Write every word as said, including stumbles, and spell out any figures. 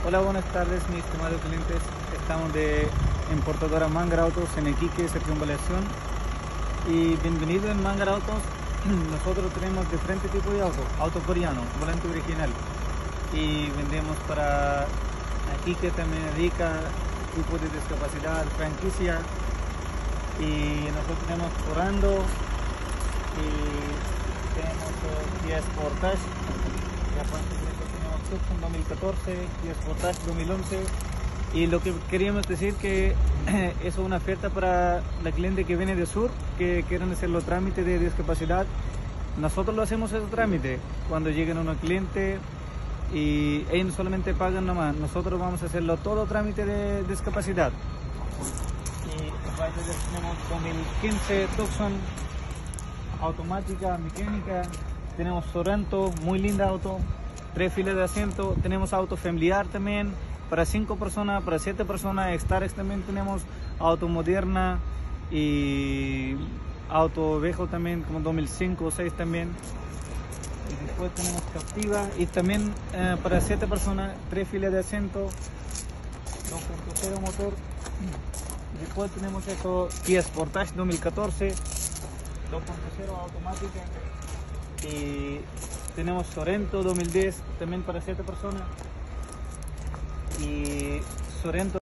Hola, buenas tardes, mis estimados clientes. Estamos de importadora Mangar Autos en Iquique, circunvalación. Y bienvenido en Mangar Autos. Nosotros tenemos diferentes tipos de autos: auto coreano, volante original. Y vendemos para Iquique, también dedica tipos de discapacidad, franquicia. Y nosotros tenemos Orando y tenemos Kia Sportage. Ya tenemos Tucson dos mil catorce, Kia Sportage dos mil once. Y lo que queríamos decir que es una oferta para la cliente que viene de sur, que quieren hacer los trámites de discapacidad. Nosotros lo hacemos ese trámite cuando lleguen a un cliente y ellos solamente pagan nomás. Nosotros vamos a hacerlo todo trámite de discapacidad. Y tenemos dos mil quince Tucson, automática, mecánica. Tenemos Sorento, muy linda auto, tres filas de asiento. Tenemos auto familiar también, para cinco personas, para siete personas. Starex también tenemos, auto moderna y auto viejo también, como dos mil cinco o dos mil seis también. Y después tenemos Captiva y también eh, para siete personas, tres filas de asiento, dos punto cero motor. Después tenemos esto, Kia Sportage dos mil catorce, dos punto cero automática. Y tenemos Sorento dos mil diez, también para siete personas. Y Sorento